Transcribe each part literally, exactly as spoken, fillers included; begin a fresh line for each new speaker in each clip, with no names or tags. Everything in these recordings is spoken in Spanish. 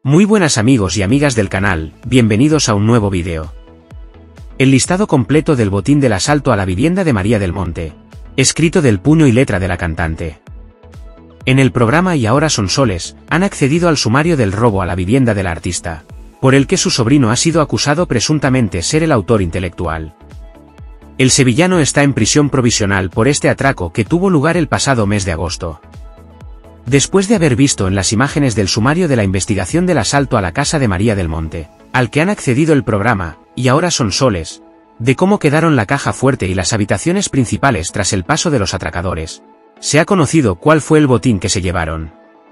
Muy buenas amigos y amigas del canal, bienvenidos a un nuevo vídeo. El listado completo del botín del asalto a la vivienda de María del Monte, escrito del puño y letra de la cantante. En el programa Y ahora son soles, han accedido al sumario del robo a la vivienda del artista, por el que su sobrino ha sido acusado presuntamente ser el autor intelectual. El sevillano está en prisión provisional por este atraco que tuvo lugar el pasado mes de agosto. Después de haber visto en las imágenes del sumario de la investigación del asalto a la casa de María del Monte, al que han accedido el programa, Y ahora son soles, de cómo quedaron la caja fuerte y las habitaciones principales tras el paso de los atracadores, se ha conocido cuál fue el botín que se llevaron.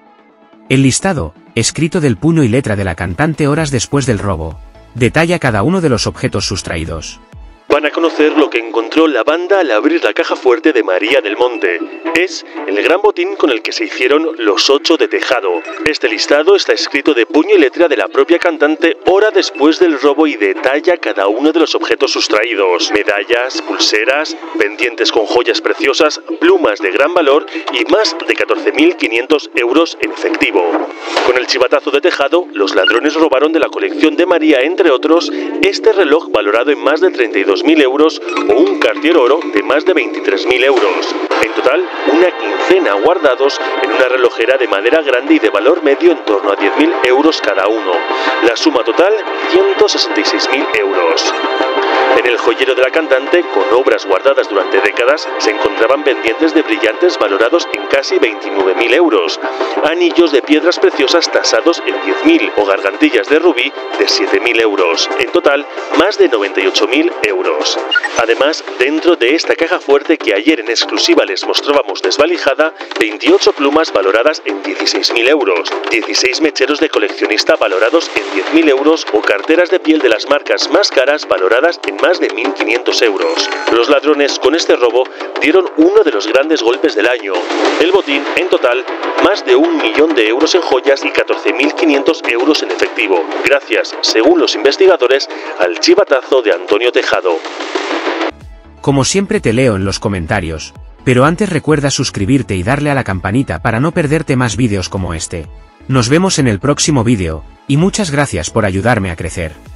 El listado, escrito del puño y letra de la cantante horas después del robo, detalla cada uno de los objetos sustraídos.
Van a conocer lo que encontró la banda al abrir la caja fuerte de María del Monte. Es el gran botín con el que se hicieron los ocho de Tejado. Este listado está escrito de puño y letra de la propia cantante hora después del robo y detalla cada uno de los objetos sustraídos. Medallas, pulseras, pendientes con joyas preciosas, plumas de gran valor y más de catorce mil quinientos euros en efectivo. Con el chivatazo de Tejado, los ladrones robaron de la colección de María, entre otros, este reloj valorado en más de treinta y dos mil euros o un Cartier oro de más de veintitrés mil euros. En total, una quincena guardados en una relojera de madera grande y de valor medio en torno a diez mil euros cada uno. La suma total, ciento sesenta y seis mil euros. En el joyero de la cantante, con obras guardadas durante décadas, se encontraban pendientes de brillantes valorados en casi veintinueve mil euros, anillos de piedras preciosas tasados en diez mil o gargantillas de rubí de siete mil euros. En total, más de noventa y ocho mil euros. Además, dentro de esta caja fuerte que ayer en exclusiva les mostrábamos desvalijada, veintiocho plumas valoradas en dieciséis mil euros, dieciséis mecheros de coleccionista valorados en diez mil euros o carteras de piel de las marcas más caras valoradas en más de mil quinientos euros. Los ladrones con este robo dieron uno de los grandes golpes del año. El botín, en total, más de un millón de euros en joyas y catorce mil quinientos euros en efectivo, gracias, según los investigadores, al chivatazo de Antonio Tejado.
Como siempre te leo en los comentarios, pero antes recuerda suscribirte y darle a la campanita para no perderte más vídeos como este. Nos vemos en el próximo vídeo, y muchas gracias por ayudarme a crecer.